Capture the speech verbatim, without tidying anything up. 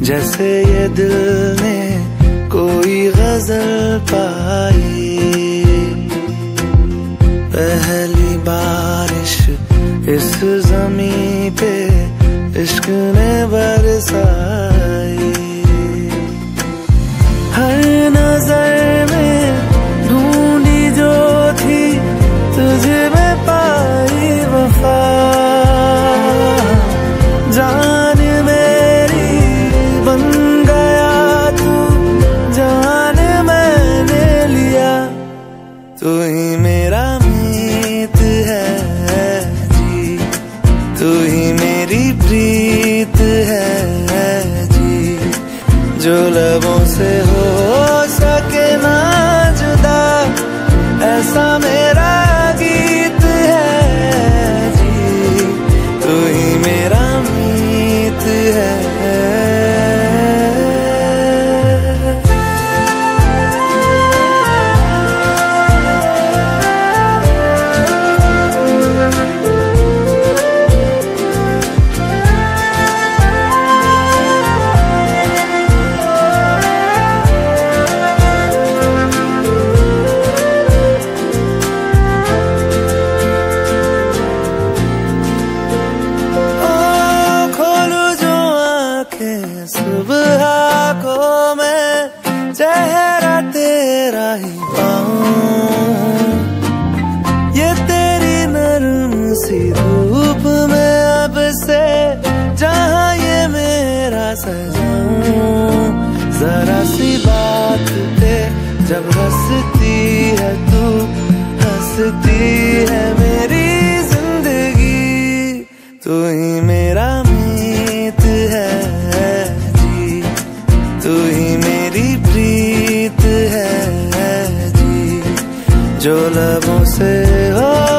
जैसे ये दिल ने कोई गजल पाई। पहली बारिश इस ज़मीं पे इश्क ने बरसाई। हर नजर में ढूंढी जो थी तुझे में पाई वफा। जान मेरी बन गया तू, जान मैंने लिया। तू ही मेरा मीत है जी, तू ही मेरी प्रीत है जी। जो लबों से हो सके ना जुदा, ऐसा मेरा गीत है जी। तू ही मेरा मीत है। सुबह को मैं चेहरा तेरा ही पाऊं, ये तेरी नरम सी धूप में अब से जहां ये मेरा सजाऊं। जरा सी बात पे जब हंसती है तू, हंसती है मेरी जिंदगी। तू ही मेरा मीत है, तू ही मेरी प्रीत है जी। जो लबों से हो